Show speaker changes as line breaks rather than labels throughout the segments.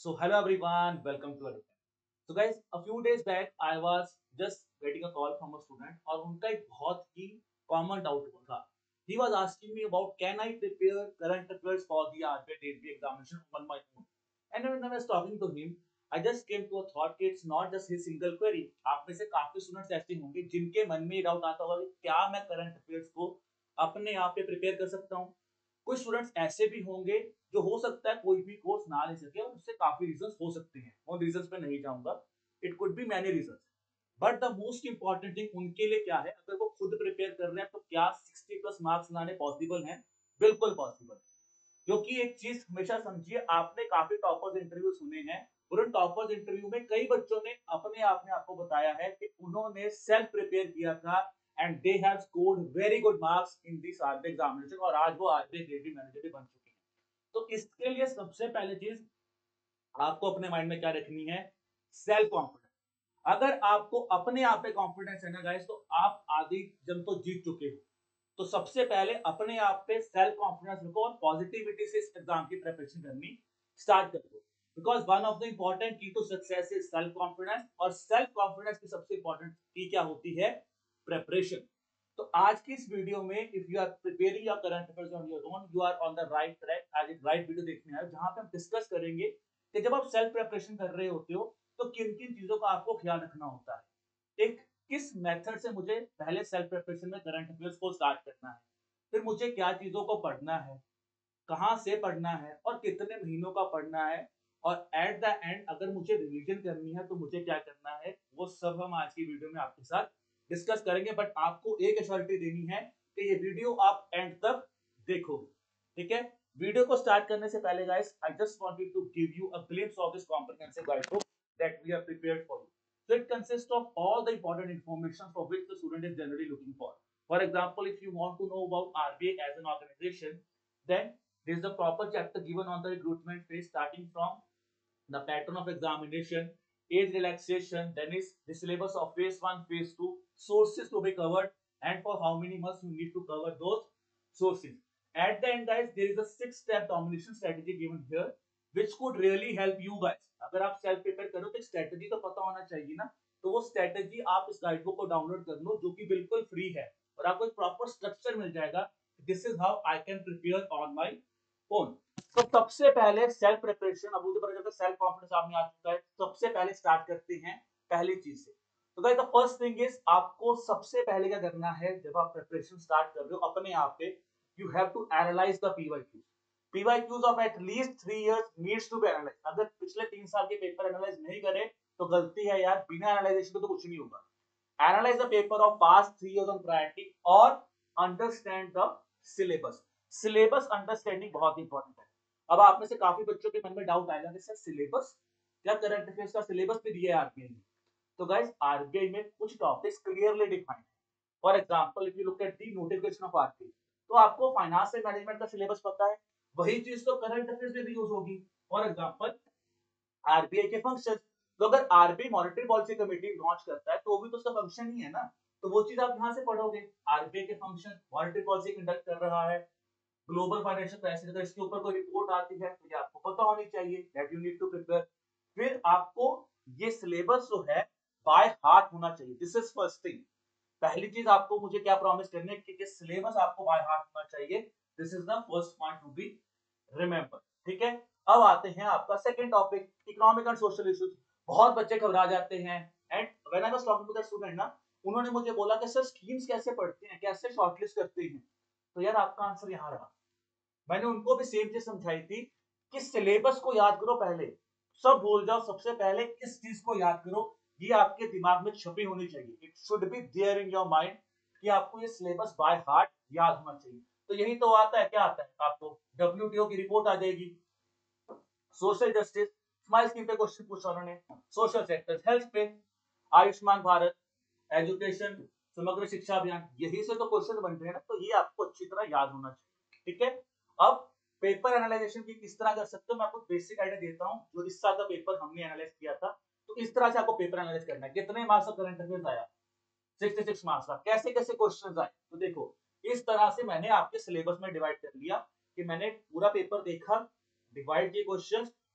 So hello everyone, welcome to our channel. So guys, a few days back I was just getting a call from a student और उनका एक बहुत ही common doubt था. He was asking me about can I prepare current affairs for the RBI DB examination on my own. And when I was talking to him, I just came to a thought कि it's not just his single query. आप में से काफी students ऐसे होंगे जिनके मन में ये डाउट आता होगा कि क्या मैं करंट अफेयर्स को अपने आप पे प्रिपेयर कर सकता हूँ. कुछ स्टूडेंट्स ऐसे भी होंगे जो हो सकता है कोई भी कोर्स ना ले सके और उससे काफी रीजंस हो सकते हैं. उन रीजंस पे नहीं जाऊंगा. It could be many reasons. But the most important thing उनके लिए क्या है, अगर वो खुद प्रिपेयर कर रहे हैं तो क्या 60 प्लस मार्क्स लाने पॉसिबल हैं? बिल्कुल पॉसिबल. क्योंकि एक चीज हमेशा समझिए, आपने काफी टॉपर्स इंटरव्यू सुने हैं और उन टॉपर्स इंटरव्यू में कई बच्चों ने अपने आप में आपको बताया है कि उन्होंने सेल्फ प्रिपेयर किया था and they have scored very good marks in this RBI examination और आज वो आरबीआई ग्रेड मैनेजर भी बन चुके हैं. तो इसके लिए सबसे पहले चीज आपको अपने माइंड में क्या रखनी है? Self confidence. अगर आपको अपने आप पे कॉन्फिडेंस है ना गाइस, तो आप आधी जंग तो जीत चुके हो. तो सबसे पहले अपने आप पे सेल्फ कॉन्फिडेंस रखो और पॉजिटिविटी से इस एग्जाम की प्रिपरेशन करनी स्टार्ट कर दो. Because one of the important key to success is self confidence. और सेल्फ कॉन्फिडेंस की सबसे इंपॉर्टेंट की क्या होती है? प्रिपरेशन. तो आज की इस वीडियो में if you are preparing your current affairs on your own, you are on the right track. आज एक राइट वीडियो देखने आए जहां पे हम डिस्कस करेंगे कि जब आप सेल्फ प्रिपरेशन कर रहे होते हो तो किन किन चीजों का आपको ख्याल रखना होता है. एक, किस मेथड से मुझे पहले सेल्फ प्रिपरेशन में करंट अफेयर्स को स्टार्ट करना है, फिर मुझे क्या चीजों को पढ़ना है, कहां से पढ़ना है और कितने महीनों का पढ़ना है, और एट द एंड अगर मुझे रिवीजन करनी है तो मुझे क्या करना है, वो सब हम आज की वीडियो में आपके साथ डिस्कस करेंगे. बट आपको एक एश्योरिटी देनी है कि ये वीडियो आप एंड तक देखोगे. ठीक है. वीडियो को स्टार्ट करने से पहले guys, I just wanted to give you a glimpse of this comprehensive guidebook that we have prepared for you. So it consists of all the important information for which the student is generally looking for. For example, if you want to know about RBI as an organization, then there is a proper chapter given on the recruitment phase, starting from the pattern of examination, age relaxation, then is the syllabus of phase 1, phase 2, sources to be covered, and for how many months you need to cover those sources. At the end guys, there is a 6-step domination strategy given here which could really help you guys. अगर आप self prepare करो तो strategy तो पता होना चाहिए ना. तो वो स्ट्रेटजी आप इस गाइडबुक को डाउनलोड कर लो जो कि बिल्कुल फ्री है और आपको एक प्रॉपर स्ट्रक्चर मिल जाएगा. This is how I can prepare on my own. तो सबसे पहले सेल्फ प्रिपरेशन, अब मुझे पता चलता है सेल्फ कॉन्फिडेंस आप में आ चुका है. सबसे पहले स्टार्ट करते हैं पहली चीज से. तो guys the first thing is, आपको सबसे पहले क्या करना है जब आप प्रिपरेशन स्टार्ट कर रहे हो अपने आप पे, you have to analyse the PYQs. PYQs of at least 3 years needs to be analyse. अगर पिछले 3 साल के पेपर एनालाइज नहीं करे तो गलती है यार. बिना एनालाइजेशन के तो कुछ नहीं होगा. Analyse the paper of past 3 years on priority और understand the syllabus. Syllabus understanding बहुत इंपॉर्टेंट है. अब आप में से काफी बच्चों के मन में डाउट आएगा कि सर सिलेबस, क्या करंट अफेयर्स का सिलेबस भी दिया है आरबीआई ने? तो गाइस आरबीआई में कुछ टॉपिक्स क्लियरली डिफाइंड है. For example if you look at the notification of RBI, तो आपको फाइनेंस एंड मैनेजमेंट का सिलेबस पता है, वही चीज तो करंट अफेयर्स में भी यूज होगी. फॉर एग्जांपल आरबीआई के फंक्शन. तो अगर RBI monetary policy committee launch करता है तो भी तो उसका फंक्शन ही है ना. तो वो चीज आप यहां से पढ़ोगे. आरबीआई के फंक्शन, मॉनेटरी पॉलिसी कंडक्ट कर रहा है, ग्लोबल फाइनेंशियल क्राइसिस, अगर इसके ऊपर कोई रिपोर्ट आती है तो ये आपको पता होनी चाहिए. That you need to prepare. फिर आपको ये सिलेबस जो है बाय हार्ट होना चाहिए. This is first thing. पहली चीज आपको मुझे क्या प्रॉमिस करनी है कि ये सिलेबस आपको बाय हार्ट होना चाहिए. This is the first point to be remember. ठीक है. अब आते हैं आपका second topic, economic and social issues. बहुत बच्चे घबरा जाते हैं and when I was talking to the student ना, उन्होंने मुझे बोला कि सर स्कीम्स कैसे पढ़ते हैं, कैसे शॉर्टलिस्ट करते हैं. तो यार आपका आंसर यहां रहा. मैंने उनको भी सेम चीज समझाई थी कि सिलेबस को याद करो पहले, सब भूल जाओ. सबसे पहले इस चीज को याद करो, ये आपके दिमाग में छपी होनी चाहिए. It should be there in your mind कि आपको ये सिलेबस बाय हार्ट याद होना चाहिए. तो यही तो आता है, क्या आता है आपको? डब्ल्यूटीओ की रिपोर्ट आ जाएगी, सोशल जस्टिस, स्माइल स्कीम पे क्वेश्चन पूछा उन्होंने, सोशल सेक्टर, हेल्थ पे, आयुष्मान भारत, एजुकेशन, समग्र शिक्षा अभियान, यही से तो क्वेश्चन बनते हैं ना. तो ये आपको अच्छी तरह याद होना चाहिए. ठीक है. अब पेपर एनालाइजेशन की किस तरह कर सकते हो, मैं आपको बेसिक आइडिया देता हूं. जो इस साल का पेपर हमने एनालाइज किया था, तो इस तरह से आपको पेपर एनालाइज करना है. कितने मार्क्स का करंट अफेयर्स आया? 66 मार्क्स का. कैसे कैसे क्वेश्चंस आए? तो देखो, इस तरह से मैंने आपके सिलेबस में डिवाइड कर लिया कि मैंने पूरा पेपर देखा, डिवाइड किए क्वेश्चंस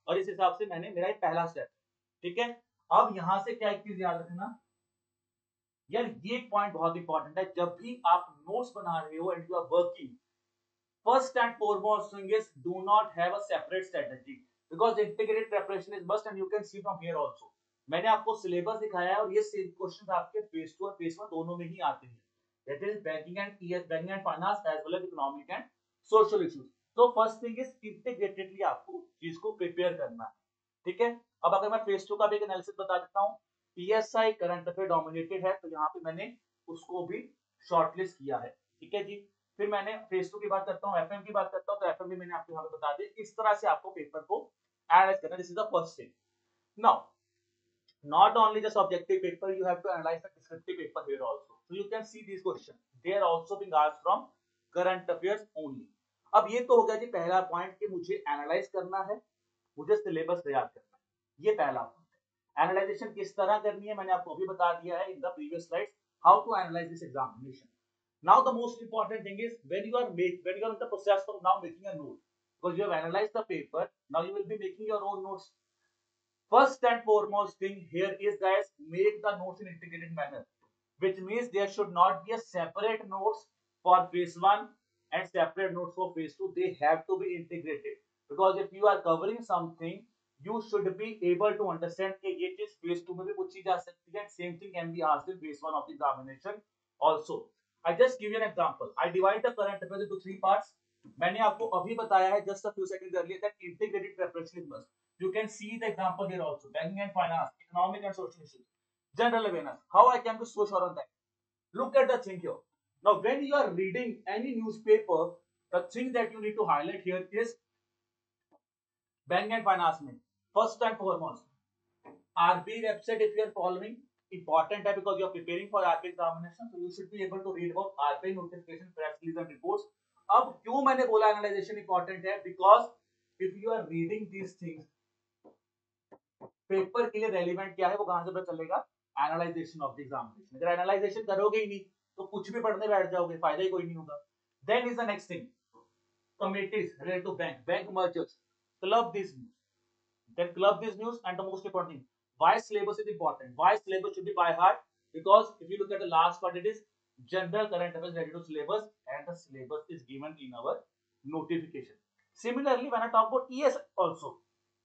और इस हिसाब से मैंने मेरा पहला स्टेप, ठीक है। अब यहां से क्या एक चीज याद रखना यार, ये पॉइंट बहुत इंपॉर्टेंट है, जब भी आप नोट्स बना रहे हो and you are working, first and foremost thing is do not have a separate strategy because integrated preparation is must and you can see from here also। मैंने आपको सिलेबस दिखाया है और ये सेम क्वेश्चन आपके फेज 2 और phase 1 दोनों में ही आते हैं, that is banking and ES, banking and finance as well as economic and social issues. तो फर्स्ट थिंग इज इंटीग्रेटेडली आपको चीज को प्रिपेयर करना है, ठीक है। अब अगर मैं फेज 2 का भी एक एनालिसिस बता देता हूँ, पीएसआई करंट अफेयर डोमिनेटेड है, तो यहाँ पे मैंने उसको भी शॉर्टलिस्ट किया है, ठीक है जी। फिर मैंने फेज 2 की बात करता हूँ, एफएम की बात करता हूँ, तो एफएम भी मैंने आपको यहाँ पे बता दी। इस तरह से आपको पेपर को एनालाइज करना, this is the first thing. Now not only just objective paper, you have to analyze the descriptive paper here also, so you can see these questions, they are also being asked from current affairs only। अब ये तो हो गया जी पहला point कि मुझे analyse करना है, मुझे सिलेबस तैयार करना है, ये पहला पॉइंट है। एनालाइजेशन किस तरह करनी है मैंने आपको अभी बता दिया है in the previous slides, how to analyse this examination. Now the most important thing is when you are in the process of now making a note, because you have analyzed the paper, now you will be making your own notes। First and foremost thing here is guys, make the notes in integrated manner, which means there should not be a separate notes for phase 1 and separate notes for phase 2, they have to be integrated, because if you are covering something you should be able to understand कि ये चीज phase 2 में भी पूछी जा सकती है, same thing can be asked in phase 1 of the examination also। I just give you an example, I divide the current affairs into 3 parts। मैंने आपको अभी बताया है just a few seconds earlier that integrated preparation is must। You can see the example here also, banking and finance, economic and social issues, general awareness, how I can be so sure on that। Look at the thing here, now when you are reading any newspaper, the thing that you need to highlight here is banking and finance में first and foremost RBI website, if you are following, important है because you are preparing for RBI examination, so you should be able to read about RBI notification, press release and reports। अब क्यों मैंने बोला analysation important है, because if you are reading these things, paper के लिए relevant क्या है वो कहां से पता चलेगा, एनालाइजेशन ऑफ द एग्जामिनेशन। अगर एनालाइजेशन करोगे ही नहीं तो कुछ भी पढ़ने बैठ जाओगे, फायदा ही कोई नहीं होगा। Then is the next thing, committees related to bank mergers, club this news, then club these news, and the most important thing, why syllabus is important, why syllabus should be by heart, because if you look at the last part, it is general current affairs related to syllabus, and the syllabus is given in our notification। Similarly when I talk about ES also,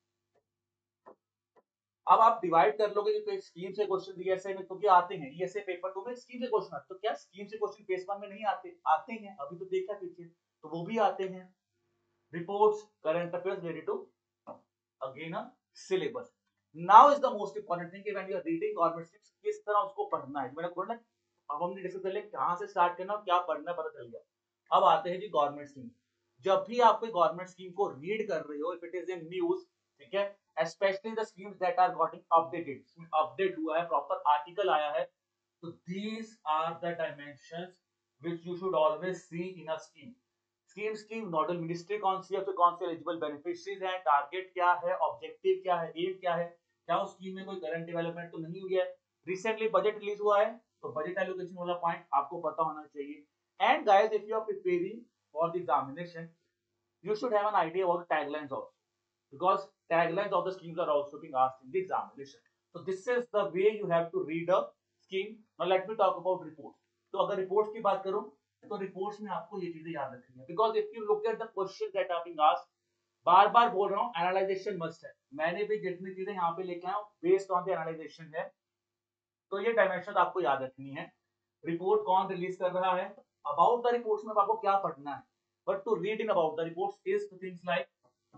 अब आप divide कर लोगे कि scheme से question ESA में क्योंकि आते हैं, ईएसए पेपर 2 में स्कीम से क्वेश्चन आते, तो क्या स्कीम से क्वेश्चन पेज 1 में नहीं आते, आते हैं, अभी तो देखा पीछे, तो वो भी आते हैं। Reports, current affairs related to again a syllabus. Now is the most important thing कि when you are reading government schemes किस तरह उसको पढ़ना है, मैंने बोला अब हमने डिस्कस कर लिया कहां से स्टार्ट करना और क्या पढ़ना पता चल गया। अब आते हैं जी गवर्नमेंट स्कीम। जब भी आप कोई गवर्नमेंट स्कीम को रीड कर रहे हो, if it is in news, ठीक है, especially the schemes that are getting updated, update हुआ है, प्रॉपर आर्टिकल आया है, तो these are the dimensions which you should always see in a scheme। Schemes की नोडल मिनिस्ट्री कौन सी है, फिर कौन से एलिजिबल बेनिफिशियरीज हैं, टारगेट क्या है, ऑब्जेक्टिव क्या है, एम क्या है, क्या उस स्कीम में कोई करंट डेवलपमेंट तो नहीं हुई है, रिसेंटली बजट रिलीज हुआ है तो बजट एलोकेशन वाला पॉइंट आपको पता होना चाहिए। And guys if you are preparing for the examination you should have an idea about the taglines also, because taglines of the schemes are also being asked in the examination। So this is the way you have to read a scheme। Now let me talk about reports। तो अगर reports की बात करूं तो reports में आपको ये चीजें याद रखनी है, because if you look at the question that are being asked, बार बार बोल रहा हूं एनालाइजेशन मस्ट है, मैंने भी जितनी चीजें यहाँ पे लेके आया हूं बेस्ड ऑन द एनालाइजेशन है, तो ये डायमेंशन आपको याद रखनी है। रिपोर्ट कौन रिलीज कर रहा है, अबाउट द रिपोर्ट्स में आपको क्या पढ़ना है, but to read in about the reports is things like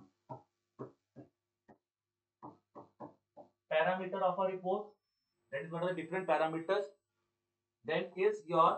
parameter of a report, that is what are the different parameters, then is your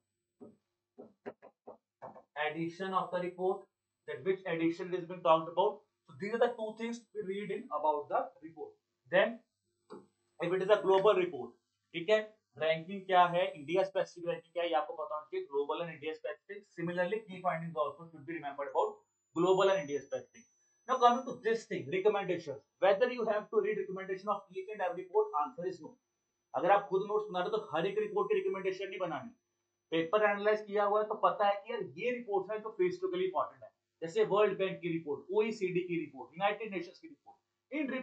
addition of the report, that which addition is being talked about, so these are the two things we read in about the report। Then if it is a global report, ठीक है, ranking क्या है, India specific ranking क्या है, ये आपको पता होना चाहिए, global and India specific. Similarly key findings also should be remembered about global and India specific. Now coming to this thing, recommendations, whether you have to read recommendation of each and every report, answer is no। अगर आप खुद notes बना रहे हो तो हर एक report की recommendation नहीं बनानी, पेपर एनालाइज किया हुआ है तो पता है कि यार ये रिपोर्ट है तो फेस टू के लिए इंपॉर्टेंट है, जैसे वर्ल्ड बैंक की रिपोर्ट, ओईसीडी की रिपोर्ट, यूनाइटेड नेशंस की रिपोर्ट,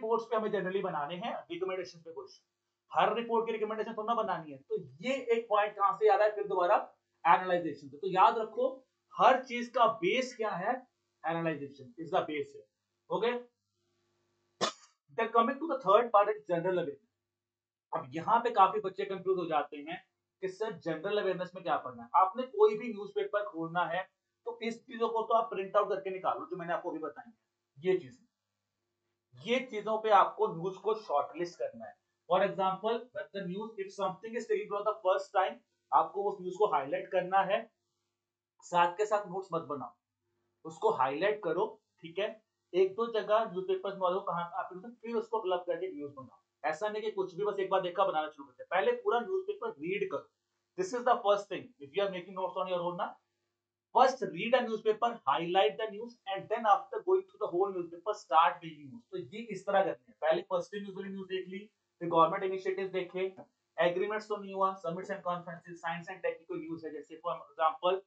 रिपोर्ट्स पे हमें जनरली बनाने हैं रिकमेंडेशन पे क्वेश्चन, हर रिपोर्ट की रिकमेंडेशन थोड़ा बनानी है। तो ये एक पॉइंट कहां से याद है फिर दोबारा एनालाइजेशन। तो याद रखो हर चीज का बेस क्या है, एनालाइजेशन इज द बेस है। Okay, then coming to the third part is general awareness. अब यहाँ पे काफी बच्चे कंफ्यूज हो जाते हैं कि सर जनरल अवेयरनेस में क्या पढ़ना है। आपने कोई भी न्यूज़पेपर खोलना है तो इस चीजों को तो आप प्रिंट आउट करके निकालो जो मैंने आपको अभी बताई है। ये चीजों पे आपको न्यूज को शॉर्टलिस्ट करना है। For example the news if something is taking for the first time, आपको उस न्यूज को हाईलाइट करना है, साथ के साथ नोट्स मत बनाओ, उसको हाईलाइट करो, ठीक है। एक दो जगह न्यूज़पेपर वालों कहां आप फिर उसको क्लब करके न्यूज बनाओ। ऐसा नहीं कि कुछ भी बस एक बार देखा बनाना शुरू करते, पहले पूरा न्यूज़पेपर रीड करो। This is the first thing if you are making notes on your own ना। First read a newspaper, highlight the news and then after going through the whole newspaper start making news। तो ये इस तरह करते हैं, पहले first news वाली news देख ली, फिर गवर्नमेंट इनिशिएटिव्स देखे, एग्रीमेंट्स तो नहीं हुआ, summits and conferences, science and technical news है, जैसे for example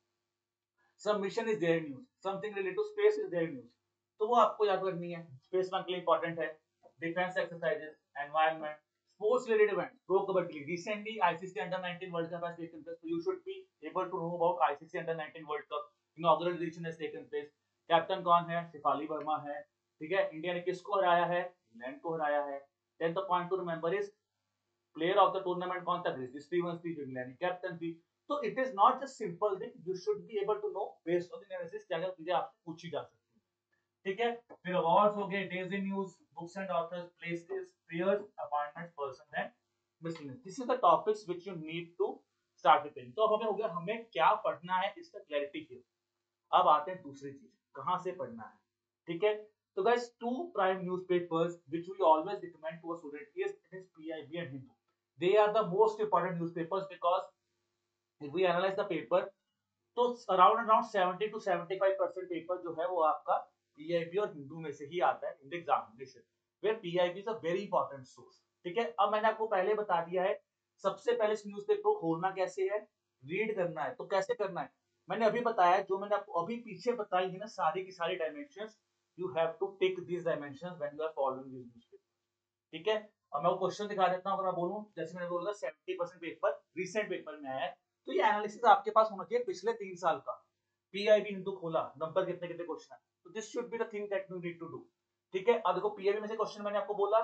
some mission is there news, something related to space is there news, तो वो आपको याद करनी है, स्पेस वन के लिए इंपॉर्टेंट है। Defence exercises, environment, sports related event, pro kabaddi, recently ICC under 19 world cup has taken place, so you should be able to know about ICC under 19 world cup, inauguration edition has taken place, captain कौन है, शिफाली वर्मा है, ठीक है। India ने किसको हराया है, England को हराया है। Then the point to remember is player of the tournament कौन था, क्रिस स्टीवंस थी, इंग्लैंड की कैप्टन थी। तो it is not just simple thing, you should be able to know based on the analysis क्या क्या चीजें आपसे पूछी जा सकती है, ठीक है। फिर अवार्ड्स हो गए, days in news, books and authors, places, prayers, appointment, person and miscellaneous. This is the topics which you need to start preparing. तो अब हमें हो गया हमें क्या पढ़ना है, इसका क्लैरिटी हियर। अब आते हैं दूसरी चीज, कहां से पढ़ना है, ठीक है। तो guys two prime newspapers which we always recommend to a student is PIB and Hindu. They are the most important newspapers because if we analyze the paper, तो around 70 to 75% पेपर जो है वो आपका पीआईबी और हिंदू में से ही आता है in the examination, where PIB is a very important source, ठीक है। अब मैंने आपको पहले बता दिया है सबसे पहले इस न्यूज़पेपर को खोलना कैसे है, रीड करना है। तो कैसे करना है मैंने अभी बताया, जो मैंने आपको अभी पीछे बताई है ना सारी की सारी dimensions, you have to take these dimensions when you are following this newspaper, ठीक है। अब मैं वो क्वेश्चन दिखा देता हूं, अगर मैं बोलूं जैसे मैंने बोला 70% पेपर रिसेंट पेपर में आया है, तो ये एनालिसिस आपके पास होना चाहिए पिछले 3 साल का। पीआईबी हिंदू खोला, नंबर कितने कितने क्वेश्चन है, तो this should be the thing that you need to do, ठीक है। अब देखो पीआईबी में से क्वेश्चन मैंने आपको बोला,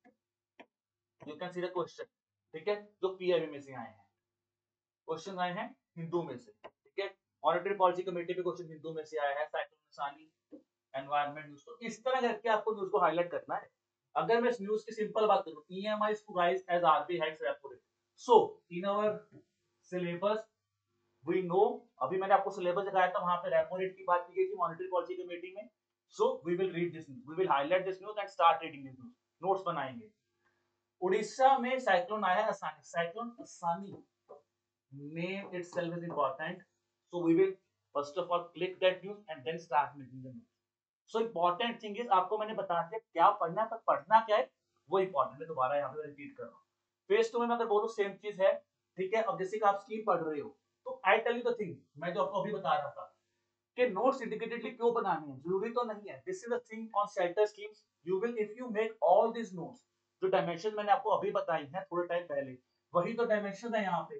you can see the question, ठीक है, जो पीआईबी में से आए हैं, क्वेश्चन आए हैं हिंदू में से, ठीक है। मॉनेटरी पॉलिसी कमेटी पे क्वेश्चन हिंदू में से आया है, साइक्लोनिसानी, एनवायरनमेंट न्यूज़। तो इस तरह करके आपको न्यूज़ को हाईलाइट करना है। अगर मैं इस न्यूज़ की सिंपल बात करूं, EMI to rise as RBI hikes repo rate, so in our syllabus we know, अभी मैंने आपको सिलेबस दिखाया था, वहां पे रेपो रेट की बात की गई थी मॉनेटरी पॉलिसी कमेटी में। So we will read this news, we will highlight this news and start reading this news, notes बनाएंगे। उड़ीसा में साइक्लोन आया असानी, साइक्लोन असानी name itself is important, so we will first of all click that news and then start making the news। so important thing is आपको मैंने बता दिया क्या पढ़ना है, पर पढ़ना क्या है वो इंपॉर्टेंट है। दोबारा यहाँ पे रिपीट कर रहा हूँ, फेज 2 में मैं अगर बोलूं सेम चीज है, ठीक है। अब जैसे कि आप स्कीम पढ़ रहे हो, तो I tell you the thing, मैं जो आपको अभी बता रहा था कि नोट्स इंडिकेटेडली क्यों बनाने हैं, जरूरी तो नहीं है। This is the thing on shelter schemes, you will if you make all this notes, जो डायमेंशन मैंने आपको अभी बताई है थोड़े टाइम पहले, वही तो डायमेंशन है यहाँ पे।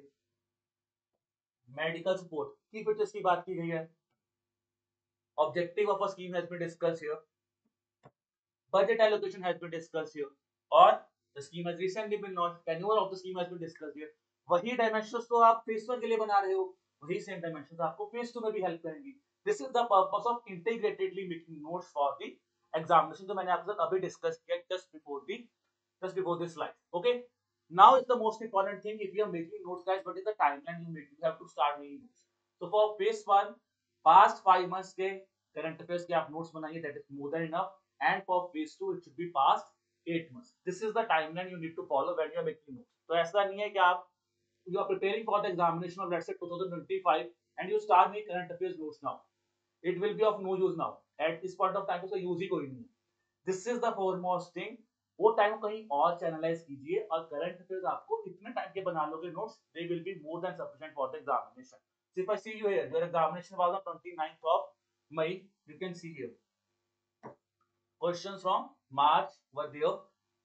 मेडिकल सपोर्ट की फीचर्स की बात की गई है, objective of a scheme has been discussed here, budget allocation has been discussed here, और the scheme has recently been launched, tenure of the scheme has been discussed here। वही dimensions तो आप फेज 1 के लिए बना रहे हो, वही सेम डायमेंशंस आपको फेज 2 में भी हेल्प करेंगी। This is the purpose of integratedly making notes for the examination, जो मैंने आपके साथ अभी डिस्कस किया just before this slide। okay, now is the most important thing, if you are making notes guys, what is the timeline you have to start making notes। so for phase 1 past 5 months के current affairs के आप notes बनाइए, that is more than enough, and for phase 2 it should be past 8 months। this is the timeline you need to follow when you are making notes। तो ऐसा नहीं है कि आप you are preparing for the examination of let's say 2025 and you start making current affairs notes now, it will be of no use now, at this point of time उसका use ही कोई नहीं है। this is the foremost thing, वो time कहीं और channelise कीजिए, और करंट अफेयर्स आपको इतने टाइम के बना लोगे notes, they will be more than sufficient for the examination. so if I see you here, your examination was on 29th of May, you can see here questions from March were there,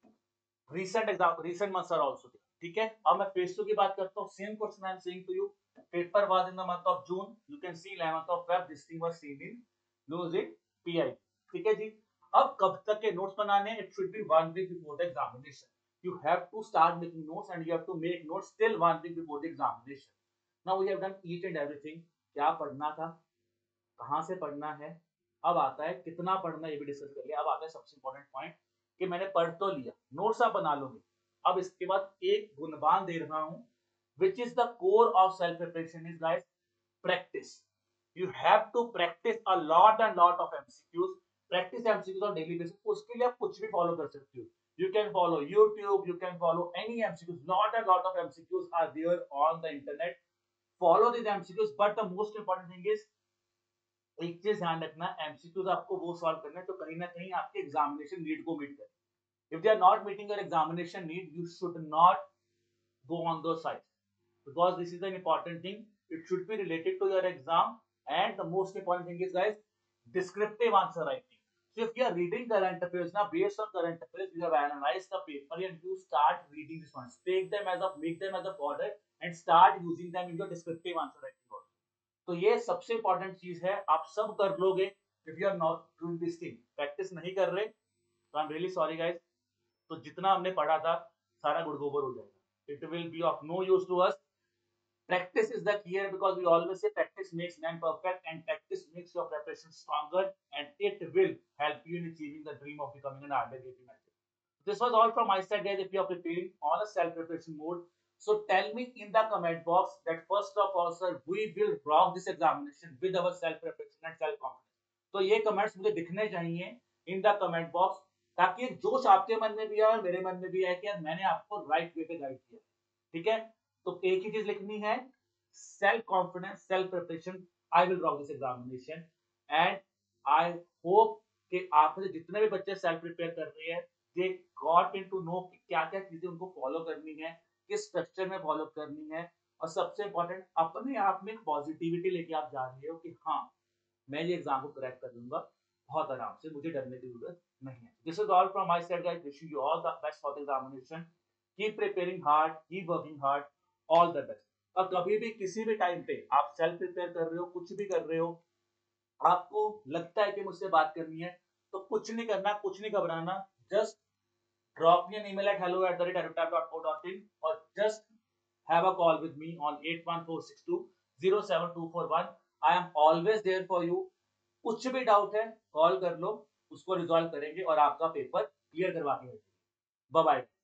recent months are also there. ठीक है, अब मैं phase 2 की बात करता हूँ. Same question I am saying to you. Paper was in the month of June. You can see 11th of Feb this thing was seen in news in PI. ठीक है जी. अब कब तक के नोट्स बनाने? It should be 1 week before the examination. You have to start making notes and you have to make notes till 1 week before the examination. Now we have done each and everything. क्या पढ़ना था, कहाँ से पढ़ना है, अब आता है कितना पढ़ना है, ये भी डिस्कस कर लिया. अब आता है सबसे इंपॉर्टेंट पॉइंट कि मैंने पढ़ तो लिया, नोट्स आप बना लोगे. अब इसके बाद एक गुणगान दे रहा हूं, which is the core of self preparation is guys practice. You have to practice a lot and lot of MCQs. Practice MCQs on daily basis. उसके लिए आप कुछ भी फॉलो कर सकते हो. You can follow YouTube, you can follow any MCQs. Lot and lot of MCQs are there on the internet. Follow these MCQs, but the most important thing is एक चीज ध्यान रखना, एमसीक्यूज आपको वो सॉल्व करना है तो कहीं ना कहीं आपके एग्जामिनेशन नीड को मीट करें. If they are not meeting your examination need, you should not go on those sites because this is an important thing. It should be related to your exam, and the most important thing is guys, descriptive answer writing. So if you are reading current affairs now, based on current affairs you have analyzed the paper and you start reading these ones, take them as a, make them as a order and start using them in your descriptive answer writing also. तो ये सबसे important चीज है, आप सब कर लोगे. If you are not doing this thing, practice नहीं कर रहे, तो I am really sorry guys. तो जितना हमने पढ़ा था सारा गुड़ गोबर हो जाएगा. It will be of no use to us. Practice is the key here because we always say practice makes man perfect and practice makes your preparation stronger and it will help you in achieving the dream of becoming an IIT manager. This was all from my side guys. If you are preparing on a self preparation mode, so tell me in the comment box that first of all sir, we will rock this examination with our self preparation and self confidence. तो ये comments मुझे दिखने चाहिए in the comment box, ताकि एक जोश आपके मन में भी है और मेरे मन में भी है कि यार मैंने आपको राइट वे पे गाइड किया. ठीक है, तो एक ही चीज लिखनी है, self confidence, self preparation. I will rock this examination and I hope कि आप में जितने भी बच्चे सेल्फ प्रिपेयर कर रहे हैं, दे गॉट इनटू नो कि क्या क्या चीजें उनको फॉलो करनी है, किस स्ट्रक्चर में फॉलो करनी है, और सबसे इंपॉर्टेंट अपने आप में पॉजिटिविटी लेके आप जा रहे हो कि हाँ मैं ये एग्जाम को क्रैक कर लूंगा बहुत आराम से, मुझे डरने की जरूरत नहीं है. This is all from my side guys. Wishing you all the best for the examination. Keep preparing hard, keep working hard. All the best. और कभी भी किसी भी टाइम पे आप सेल्फ प्रिपेयर कर रहे हो, कुछ भी कर रहे हो, आपको लगता है कि मुझसे बात करनी है, तो कुछ नहीं करना, कुछ नहीं घबराना. Just drop me an email at hello@edutap.co.in or just have a call with me on 8146207241. I am always there for you. कुछ भी डाउट है कॉल कर लो, उसको रिजॉल्व करेंगे और आपका पेपर क्लियर करवा के. Bye bye.